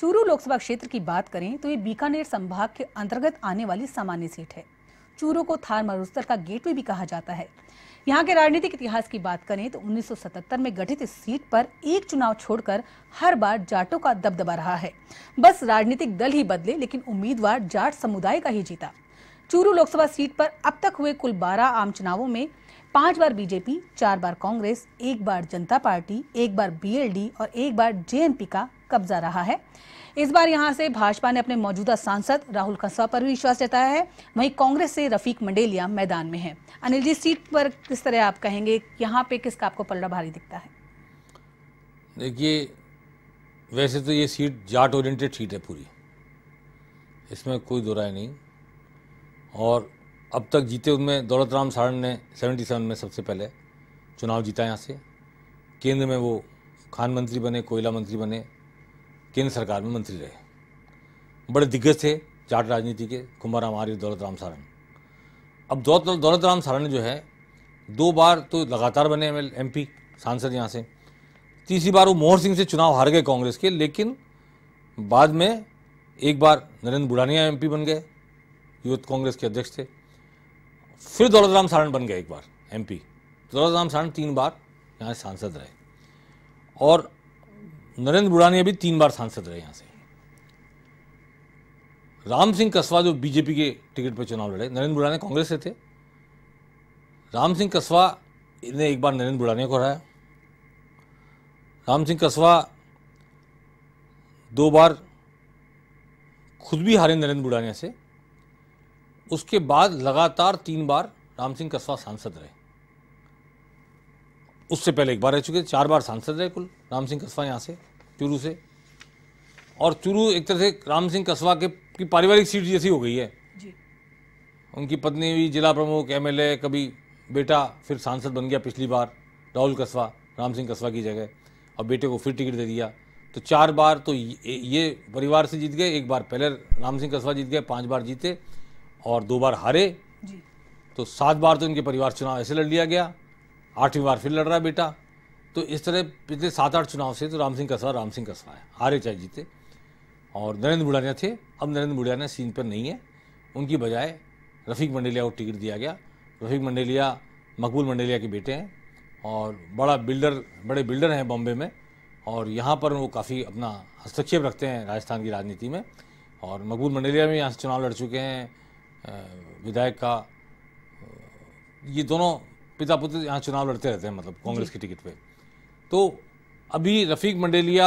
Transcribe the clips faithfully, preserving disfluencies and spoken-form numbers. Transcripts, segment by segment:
चूरू लोकसभा क्षेत्र की बात करें तो ये बीकानेर संभाग के अंतर्गत आने वाली सामान्य सीट है। चूरू को थार मारुस्तर का गेटवे भी कहा जाता है। यहाँ के राजनीतिक इतिहास की बात करें तो उन्नीस सौ सतहत्तर में गठित इस सीट पर एक चुनाव छोड़कर हर बार जाटों का दबदबा रहा है। बस राजनीतिक दल ही बदले, लेकिन उम्मीदवार जाट समुदाय का ही जीता। चूरू लोकसभा सीट पर अब तक हुए कुल बारह आम चुनावों में पांच बार बीजेपी, चार बार कांग्रेस, एक बार जनता पार्टी, एक बार बीएलडी और एक बार जेएनपी का कब्जा रहा है। इस बार यहां से भाजपा ने अपने मौजूदा सांसद राहुल कसवा पर भी विश्वास जताया है। वहीं कांग्रेस से रफीक मंडेलिया मैदान में हैं। अनिल जी, सीट पर किस तरह आप कहेंगे, यहाँ पे किसका आपको पलड़ा भारी दिखता है? देखिए, वैसे तो ये सीट जाट ओरिएंटेड सीट है पूरी, इसमें कोई दो राय नहीं। और अब तक जीते उनमें दौलत राम सारण ने सतहत्तर में सबसे पहले चुनाव जीता यहाँ से। केंद्र में वो खान मंत्री बने, कोयला मंत्री बने, केंद्र सरकार में मंत्री रहे। बड़े दिग्गज थे जाट राजनीति के, कुंभाराम आर्य, दौलत राम सारण। अब दौलत दौलत राम सारण जो है दो बार तो लगातार बने एम एमपी सांसद यहाँ से। तीसरी बार वो मोहर सिंह से चुनाव हार गए कांग्रेस के, लेकिन बाद में एक बार नरेंद्र बुढ़ानिया एमपी बन गए, यूथ कांग्रेस के अध्यक्ष थे। फिर दौलत राम सारण बन गए एक बार एमपी। दौलत राम सारण तीन बार यहाँ सांसद रहे और नरेंद्र बुढ़ानिया भी तीन बार सांसद रहे यहाँ से। राम सिंह कसवा जो बीजेपी के टिकट पर चुनाव लड़े, नरेंद्र बुढ़ानिया कांग्रेस से थे। राम सिंह कसवा ने एक बार नरेंद्र बुढ़ानिया को हराया। राम सिंह कसवा दो बार खुद भी हारे नरेंद्र बुढ़ानिया से। उसके बाद लगातार तीन बार राम सिंह कसवा सांसद रहे। उससे पहले एक बार रह चुके, चार बार सांसद रहे कुल राम सिंह कसवा यहाँ से चूरू से। और चूरू एक तरह से राम सिंह कसवा के की पारिवारिक सीट जैसी हो गई है जी। उनकी पत्नी भी जिला प्रमुख, एमएलए, कभी बेटा फिर सांसद बन गया पिछली बार राहुल कसवा राम सिंह कसवा की जगह, और बेटे को फिर टिकट दे दिया। तो चार बार तो ये, ये परिवार से जीत गए। एक बार पहले राम सिंह कसवा जीत गए, पाँच बार जीते और दो बार हारे जी। तो सात बार तो इनके परिवार चुनाव ऐसे लड़ लिया गया। आठवीं बार फिर लड़ रहा है बेटा। तो इस तरह पिछले सात आठ चुनाव से तो राम सिंह कसवा राम सिंह कसवा है, हारे चाहे जीते। और नरेंद्र बुढ़ानिया थे, अब नरेंद्र बुढ़ानिया सीन पर नहीं है। उनकी बजाय रफीक मंडेलिया को टिकट दिया गया। रफीक मंडेलिया मकबूल मंडेलिया के बेटे हैं और बड़ा बिल्डर बड़े बिल्डर हैं बॉम्बे में, और यहाँ पर वो काफ़ी अपना हस्तक्षेप रखते हैं राजस्थान की राजनीति में। और मकबूल मंडेलिया भी यहाँ से चुनाव लड़ चुके हैं विधायक का। ये दोनों पिता पुत्र यहाँ चुनाव लड़ते रहते हैं, मतलब कांग्रेस की टिकट पे। तो अभी रफीक मंडेलिया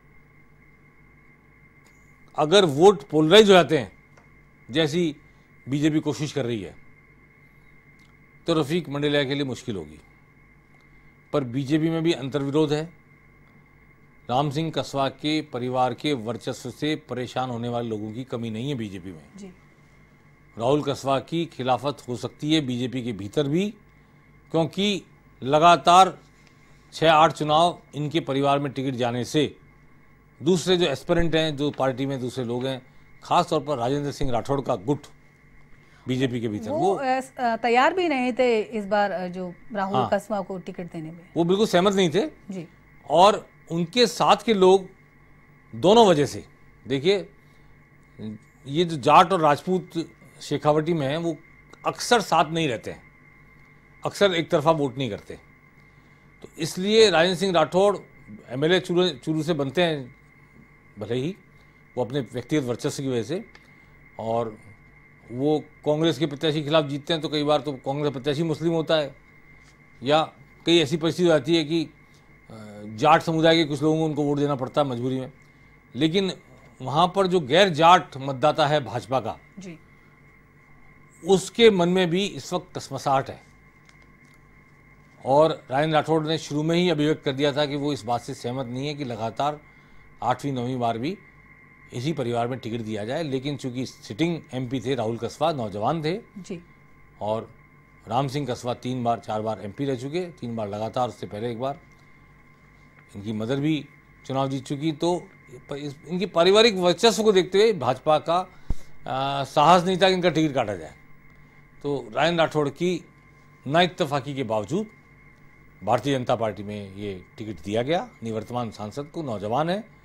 अगर वोट पोलराइज हो जाते हैं जैसी बीजेपी कोशिश कर रही है, तो रफीक मंडेलिया के लिए मुश्किल होगी। पर बीजेपी में भी अंतर्विरोध है। राम सिंह कसवा के परिवार के वर्चस्व से परेशान होने वाले लोगों की कमी नहीं है बीजेपी में जी। राहुल कसवा की खिलाफत हो सकती है बीजेपी के भीतर भी, क्योंकि लगातार छः आठ चुनाव इनके परिवार में टिकट जाने से दूसरे जो एस्पिरेंट हैं, जो पार्टी में दूसरे लोग हैं, खास तौर पर राजेंद्र सिंह राठौड़ का गुट बीजेपी के भीतर, वो, वो तैयार भी नहीं थे इस बार जो राहुल हाँ, कसवा को टिकट देने में। वो बिल्कुल सहमत नहीं थे जी। और उनके साथ के लोग दोनों वजह से, देखिए ये जो जाट और राजपूत शेखावटी में है वो अक्सर साथ नहीं रहते हैं, अक्सर एक तरफा वोट नहीं करते। तो इसलिए राजेंद्र सिंह राठौड़ एमएलए चूरू चूरू से बनते हैं, भले ही वो अपने व्यक्तिगत वर्चस्व की वजह से, और वो कांग्रेस के प्रत्याशी के खिलाफ जीतते हैं। तो कई बार तो कांग्रेस प्रत्याशी मुस्लिम होता है, या कई ऐसी परिस्थिति हो जाती है कि जाट समुदाय के कुछ लोगों को उनको वोट देना पड़ता है मजबूरी में। लेकिन वहाँ पर जो गैर जाट मतदाता है भाजपा का जी, उसके मन में भी इस वक्त कसमसाहट है। और राजेंद्र राठौड़ ने शुरू में ही अभिव्यक्त कर दिया था कि वो इस बात से सहमत नहीं है कि लगातार आठवीं नौवीं बार भी इसी परिवार में टिकट दिया जाए। लेकिन चूंकि सिटिंग एमपी थे राहुल कसवा, नौजवान थे जी, और राम सिंह कसवा तीन बार चार बार एमपी रह चुके, तीन बार लगातार, उससे पहले एक बार इनकी मदर भी चुनाव जीत चुकी। तो इनकी पारिवारिक वर्चस्व को देखते हुए भाजपा का आ, साहस नहीं था कि इनका टिकट काटा जाए। तो राजेंद्र राठौड़ की नाइत्तफाकी के बावजूद भारतीय जनता पार्टी में ये टिकट दिया गया निवर्तमान सांसद को, नौजवान है,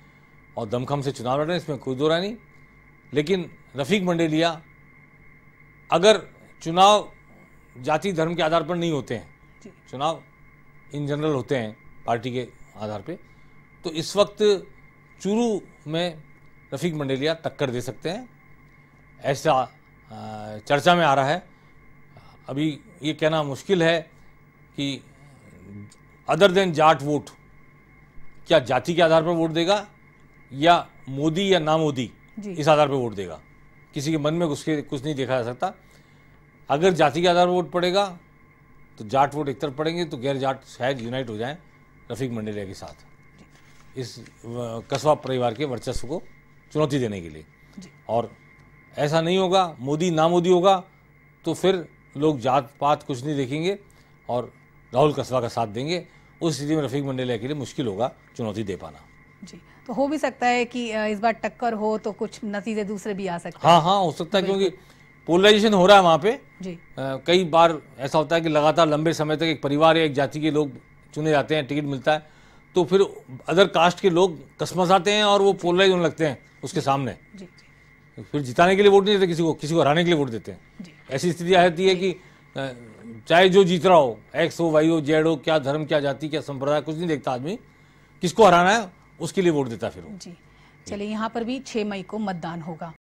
और दमखम से चुनाव लड़ रहे हैं, इसमें कोई दो राय नहीं। लेकिन रफीक मंडेलिया, अगर चुनाव जाति धर्म के आधार पर नहीं होते हैं, चुनाव इन जनरल होते हैं पार्टी के आधार पे, तो इस वक्त चूरू में रफीक मंडेलिया टक्कर दे सकते हैं, ऐसा चर्चा में आ रहा है। अभी ये कहना मुश्किल है कि अदर देन जाट वोट, क्या जाति के आधार पर वोट देगा या मोदी या ना मोदी इस आधार पर वोट देगा, किसी के मन में घुस के कुछ नहीं देखा जा सकता। अगर जाति के आधार पर वोट पड़ेगा तो जाट वोट एक तरफ पड़ेंगे, तो गैर जाट शायद यूनाइट हो जाएं रफीक मंडेलिया के साथ, इस कस्बा परिवार के वर्चस्व को चुनौती देने के लिए। और ऐसा नहीं होगा, मोदी ना मोदी होगा, तो फिर लोग जात पात कुछ नहीं देखेंगे और राहुल कस्बा का साथ देंगे। उस स्थिति में रफीक मंडेलिया के लिए मुश्किल होगा चुनौती दे पाना। जी, तो हो भी सकता है कि इस बार टक्कर हो तो कुछ नतीजे दूसरे भी आ सकते हैं। हाँ हाँ हो सकता है, क्योंकि पोलराइजेशन हो रहा है वहाँ पे। जी। आ, कई बार ऐसा होता है कि लगातार लंबे समय तक एक परिवार या एक जाति के लोग चुने जाते हैं, टिकट मिलता है, तो फिर अदर कास्ट के लोग कसमसाते हैं और वो पोलराइज होने लगते हैं उसके सामने। जी, जी। फिर जिताने के लिए वोट नहीं देते किसी को, किसी को हराने के लिए वोट देते हैं। ऐसी स्थिति आ जाती है कि चाहे जो जीत रहा हो, एक्स हो, वाई हो, जेड हो, क्या धर्म, क्या जाति, क्या संप्रदाय, कुछ नहीं देखता आदमी, किसको हराना है उसके लिए वोट देता फिर वो। जी, चलिए यहाँ पर भी छह मई को मतदान होगा।